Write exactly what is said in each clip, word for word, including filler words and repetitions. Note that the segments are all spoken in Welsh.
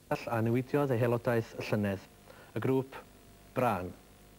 A newidiodd ei Aelodaeth y Llynedd, y grŵp Brân.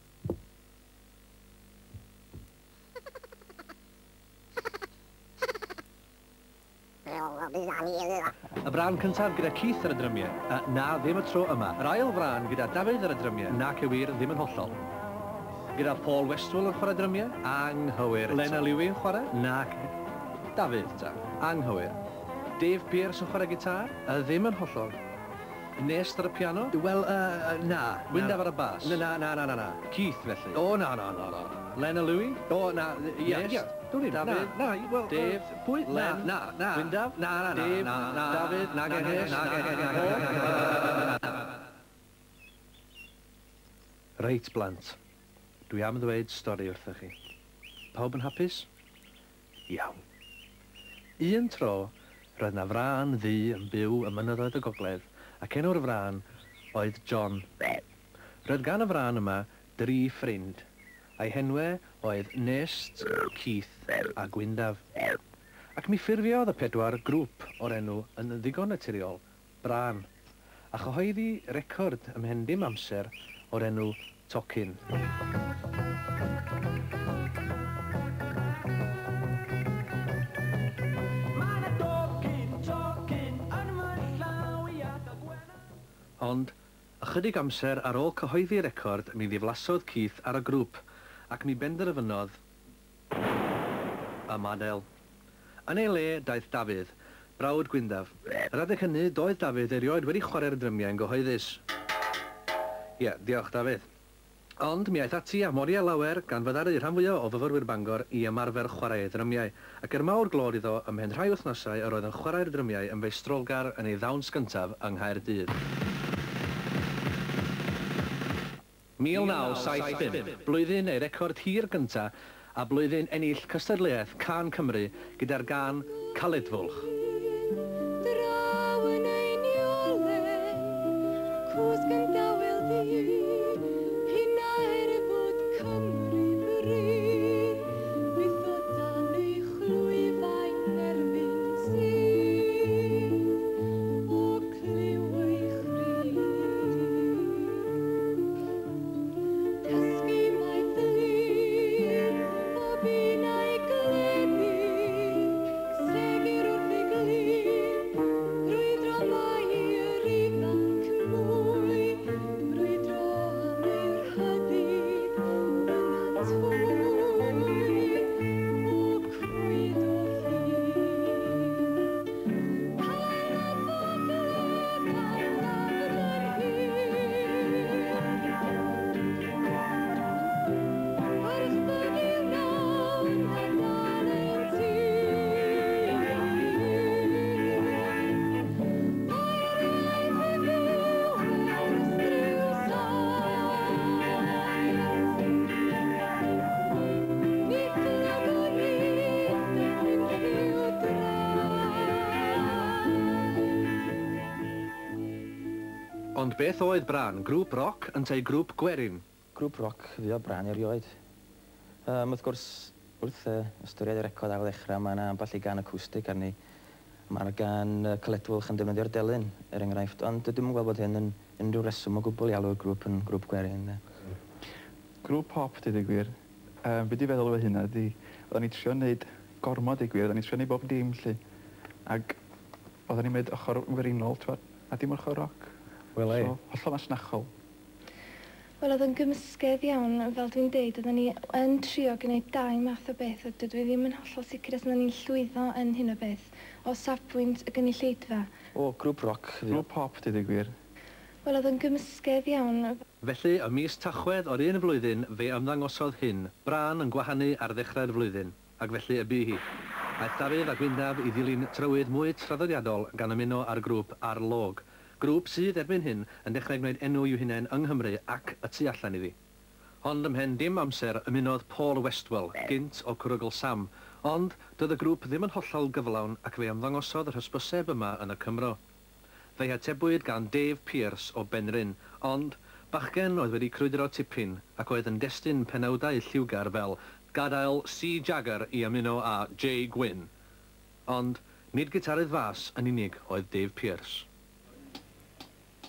Y brân cyntaf gyda Keith ar y drymiau, a na ddim y tro yma. Yr ail frân gyda Dafydd ar y drymiau, nac yw wir ddim yn hollol. Gyda Paul Westwell yn chwarae drymiau, anghywir. Lena Lewis yn chwarae, nac Dafydd ta, anghywir. Dave Pearce yn chwarae gitar, a ddim yn hollol. Nest ar y piano? Wel, uh, na. Wyndaf ar y bas? Na, na, na, na, na. Keith, felly? O, na, na, na, na. Lena Lewis? O, na, ie, ie. Dwi ddim, na, na, wel... Dave, pwy? Len, na, na. Wyndaf? Na, na, na, Dave, na, na. David, na, na, na, na, na, Reit, blant. Dwi am ddweud stori wrthych chi. Pawb yn hapus? Iawn. Un tro, roedd na frân ddu yn byw ym mynyddoedd y gogledd, ac enw'r frân oedd John. Roedd gan y frân yma dri ffrind, a'i henwau oedd Nest, Keith a Gwyndaf. Ac mi ffurfiodd y pedwar grŵp o'r enw yn ddigon naturiol, Brân, a chyhoeddi record ym mhen dim amser o'r enw Tocyn. Ond, ychydig amser ar ôl cyhoeddi record, mi ddiflasodd Keith ar y grŵp, ac mi benderfynodd y madel. Yn ei le, daeth Dafydd, brawd Gwyndaf. Yr adeg hynny, doedd Dafydd erioed wedi chwarae'r drymiau yn gyhoeddus. Ie, diolch Dafydd. Ond mi aeth ati a moria lawer gan fyddaru rhan fwyaf o fyfyrwyr Bangor i ymarfer chwarae'r drymiau, ac er mawr glod iddo ymhen rhai wythnosau yr oedd yn chwarae'r drymiau yn feistrolgar yn ei ddawns gyntaf yng Nghaerdydd. mil naw saith pump, blwyddyn ei record hir gyntaf a blwyddyn ennill cystadleuaeth Can Cymru gyda'r gan Caledfwlch. Draw yn ein iole, cws gan dawel di, hynna er bod Cymru bryd, bydd o dan ei chlwyfain erbyn sydd, o cliw ei chryf. Dysgu mai ddylir, o byn a'i gledu, segir wrth ei glin, rwydro mai yr ifanc mwy, rwydro am e'r hydydd yna twy, o cwyd o hyd. Cael a fogledd a'i lafr yr hyd. Wrth bygyw nawn a dal ein tŷ. Oeriau heddiw ers ryw saith. Nid glygwn nid erbyn rhyw draed. Ond beth oedd Brân, grŵp roc yn tei grŵp gwerin? Grŵp roc fi o Brân erioed. Um, wrth gwrs, wrth uh, ystyried y record ar ddechrau, mae yna ambell i gan acwstig arni. Mae'r gan uh, Caledfwlch yn defnyddio'r delyn, er enghraifft, ond dydym yn gweld bod hyn yn unrhyw reswm o gwbl i alw'r grŵp yn grŵp gwerin. De. Grŵp pop, dyd i gwir. Um, Be di feddwl o hynna, di, oedden ni trio wneud gormod i gwir, oedden ni trio wneud bob dim, lle. Ac oedden ni'n mynd ochr werinol, twad, a dim ochr roc. Wel ei. So, hollol masnachol. Wel, oedd yn gymysgedd iawn, fel dwi'n deud, oedden ni yn trio gwneud dau math o beth, a dydw i ddim yn hollol sicr os oedden ni'n llwyddo yn hyn o beth, o safbwynt y gynulleidfa. O, grŵp roc fi o. Grŵp pop, dyd i gwir. Wel, oedd yn gymysgedd iawn. Felly, y mis Tachwedd o'r un flwyddyn, fe ymddangosodd hyn, Brân yn gwahanu ar ddechrau'r flwyddyn, ac felly y bu hi. Aeth Dafydd a Gwyndaf i ddilyn trywydd mwy traddodiadol gan ymuno ar grŵp Arlog. Grŵp sydd erbyn hyn yn dechrau gwneud enw i'w hunain yng Nghymru ac y tu allan iddi. Ond ymhen dim amser ymunodd Paul Westwell, gynt o Cwrygl Sam, ond doedd y grŵp ddim yn hollol gyflawn ac fe ymddangosodd yr hysbyseb yma yn y Cymro. Fe'i atebwyd gan Dave Pearce o Benryn, ond bachgen oedd wedi crwydro tipyn ac oedd yn destun penawdau lliwgar fel gadael C. Jagger i ymuno a Jay Gwyn. Ond nid gitarydd fas yn unig oedd Dave Pearce.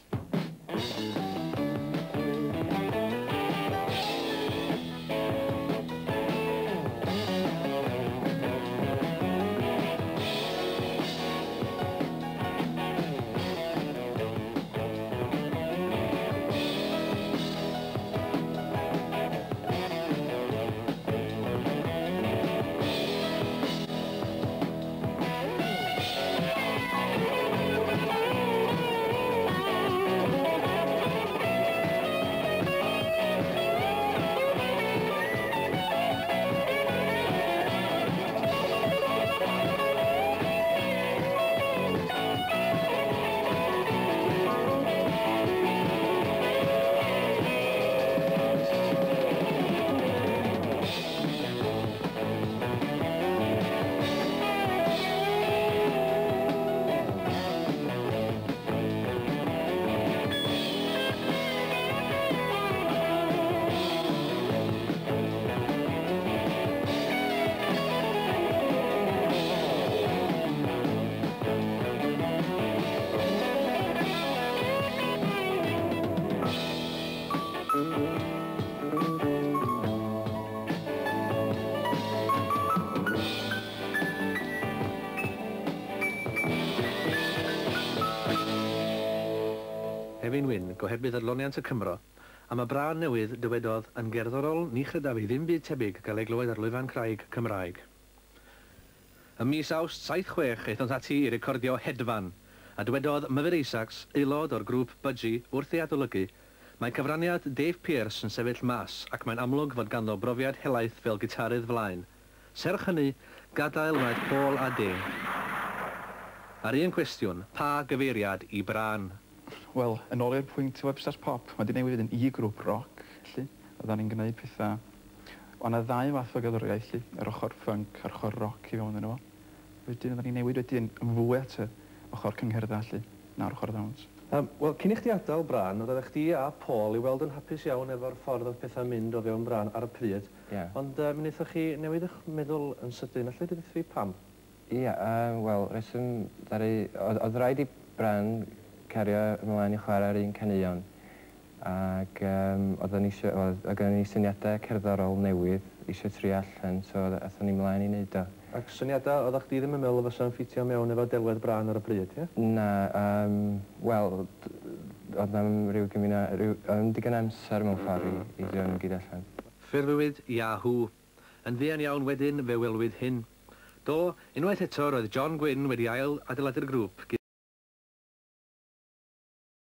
ifanc oherwydd adloniant y Cymro, a mae Bran newydd dywedodd yn gerddorol ni chrydaf i ddim byd tebyg gael ei glywed ar lwyfan craig Cymraeg. Ym mis Awst saith chwech eithont ati i recordio Hedfan, a dywedodd Myfyr Isaacs, aelod o'r grŵp Budgie, wrth ei adolygu, mae cyfraniad Dave Pearce yn sefyll mas ac mae'n amlwg fod ganddo brofiad helaeth fel gitarydd flaen. Serch hynny, gadael wnaeth Paul a Dave. Ar un cwestiwn, pa gyfeiriad i Bran? Wel, yn ôl i'r pwynt Webster's Pop, mae wedi newid yn i grŵp rock, felly. Oedden ni'n gwneud pethau... Ond y ddau fath o gyddoriaeth, felly. Yr ochr funk a'r ochr rock i fewn yn efo. Wedyn, oedden ni'n newid wedyn yn fwy at y ochr cyngherddau, felly, na'r ochr ddawns. Um, Wel, cyn i chdi adael Bran, oeddech chdi a Paul i weld yn hapus iawn efo'r ffordd oedd pethau'n mynd o fewn Bran ar y pryd. Yeah. Ond uh, mi wnaethoch chi newid eich meddwl yn sydyn, allai dweud fi pam? Ie, yeah, uh, wel, reswm, oedd, oedd rhaid i Bran cario ymlaen i chwarae'r un caneuon. Ac um, oedden ni, ni syniadau cerddorol newydd eisiau tri allan, so oedden ni ymlaen i wneud o. Ac syniadau, oeddech chdi ddim yn meddwl o fysa'n ffitio mewn efo delwedd Bran ar y bryd, ie? Na, um, wel, oedd na rhyw gymina, rhyw, um, digon amser mewn ffordd i, i ddyn nhw gyd allan. Ffurfiwyd Yahoo. Yn ddian iawn wedyn fe welwyd hyn. Do, unwaith eto roedd John Gwyn wedi ail adeiladu'r grŵp